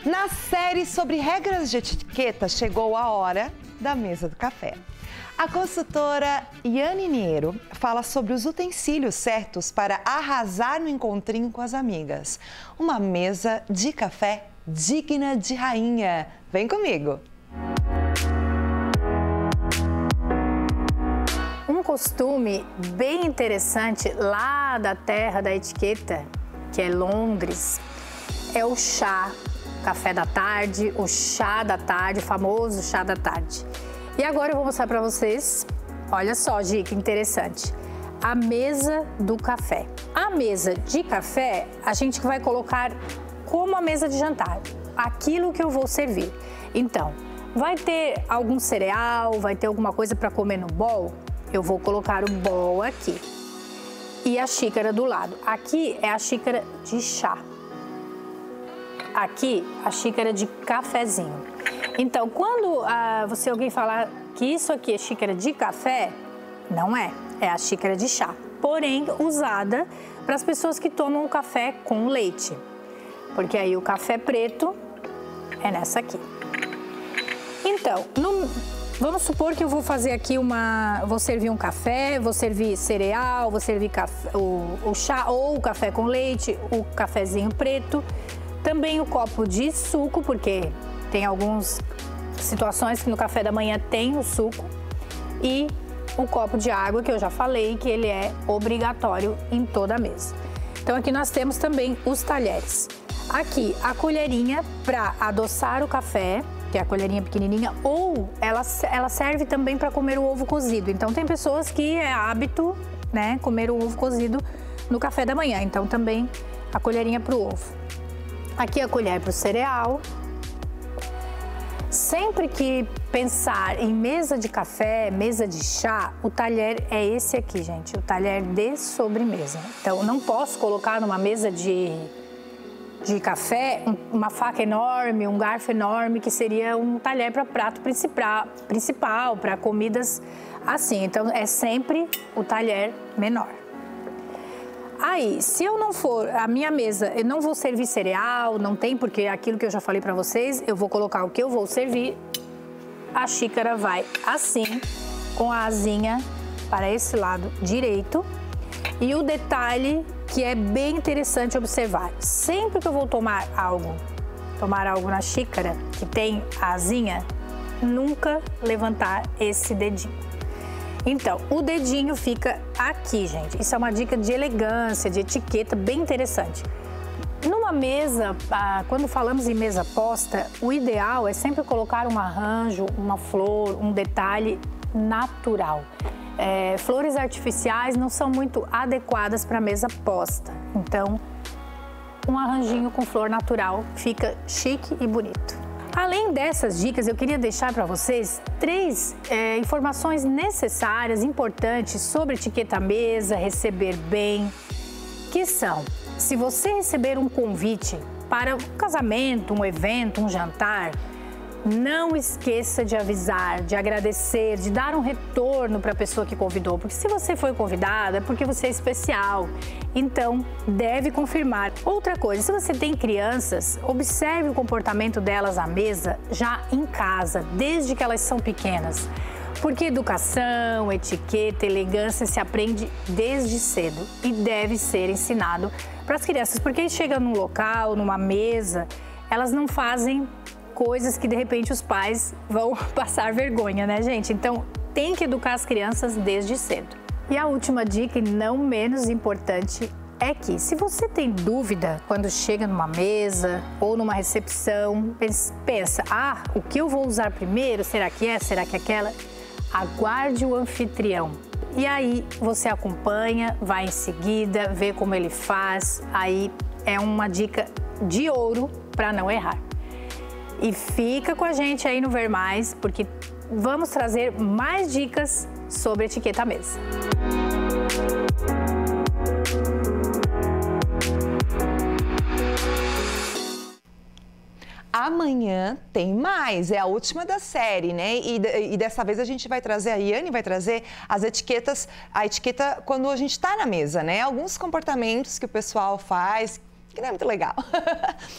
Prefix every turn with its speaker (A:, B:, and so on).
A: Na série sobre regras de etiqueta, chegou a hora da mesa do café. A consultora Yane Niero fala sobre os utensílios certos para arrasar no encontrinho com as amigas. Uma mesa de café digna de rainha. Vem comigo!
B: Um costume bem interessante lá da terra da etiqueta, que é Londres, é o chá. Café da tarde, o chá da tarde, o famoso chá da tarde. E agora eu vou mostrar para vocês, olha só, dica interessante, a mesa do café. A mesa de café, a gente vai colocar como a mesa de jantar, aquilo que eu vou servir. Então, vai ter algum cereal, vai ter alguma coisa para comer no bowl? Eu vou colocar o bowl aqui. E a xícara do lado. Aqui é a xícara de chá. Aqui, a xícara de cafezinho. Então, quando alguém falar que isso aqui é xícara de café, não é. É a xícara de chá. Porém, usada para as pessoas que tomam o café com leite. Porque aí o café preto é nessa aqui. Então, vamos supor que eu vou fazer aqui vou servir um café, vou servir cereal, vou servir o chá ou o café com leite, o cafezinho preto. Também o copo de suco, porque tem algumas situações que no café da manhã tem o suco. E o copo de água, que eu já falei, que ele é obrigatório em toda a mesa. Então aqui nós temos também os talheres. Aqui a colherinha para adoçar o café, que é a colherinha pequenininha, ou ela serve também para comer o ovo cozido. Então tem pessoas que é hábito, né, comer o ovo cozido no café da manhã. Então também a colherinha para o ovo. Aqui a colher para o cereal. Sempre que pensar em mesa de café, mesa de chá, o talher é esse aqui, gente, o talher de sobremesa. Então, não posso colocar numa mesa de café uma faca enorme, um garfo enorme, que seria um talher para prato principal, para comidas assim. Então, é sempre o talher menor. Aí, se eu não for, a minha mesa, eu não vou servir cereal, não tem, porque aquilo que eu já falei pra vocês, eu vou colocar o que eu vou servir, a xícara vai assim, com a asinha para esse lado direito. E o detalhe que é bem interessante observar, sempre que eu vou tomar algo na xícara, que tem a asinha, nunca levantar esse dedinho. Então, o dedinho fica aqui, gente. Isso é uma dica de elegância, de etiqueta, bem interessante. Numa mesa, quando falamos em mesa posta, o ideal é sempre colocar um arranjo, uma flor, um detalhe natural. Flores artificiais não são muito adequadas para mesa posta. Então, um arranjinho com flor natural fica chique e bonito. Além dessas dicas, eu queria deixar para vocês 3 informações necessárias, importantes sobre etiqueta à mesa, receber bem, que são: se você receber um convite para um casamento, um evento, um jantar, não esqueça de avisar, de agradecer, de dar um retorno para a pessoa que convidou, porque se você foi convidada é porque você é especial, então deve confirmar. Outra coisa, se você tem crianças, observe o comportamento delas à mesa já em casa, desde que elas são pequenas, porque educação, etiqueta, elegância se aprende desde cedo e deve ser ensinado para as crianças, porque chega num local, numa mesa, elas não fazem coisas que de repente os pais vão passar vergonha, né, gente? Então tem que educar as crianças desde cedo. E a última dica, e não menos importante, é que se você tem dúvida quando chega numa mesa ou numa recepção, pensa, o que eu vou usar primeiro? Será que é? Será que é aquela? Aguarde o anfitrião. E aí você acompanha, vai em seguida, vê como ele faz. Aí é uma dica de ouro para não errar. E fica com a gente aí no Ver Mais, porque vamos trazer mais dicas sobre etiqueta à mesa.
A: Amanhã tem mais, é a última da série, né? E dessa vez a gente vai trazer, a Yane vai trazer as etiquetas, a etiqueta quando a gente está na mesa, né? Alguns comportamentos que o pessoal faz, que não é muito legal.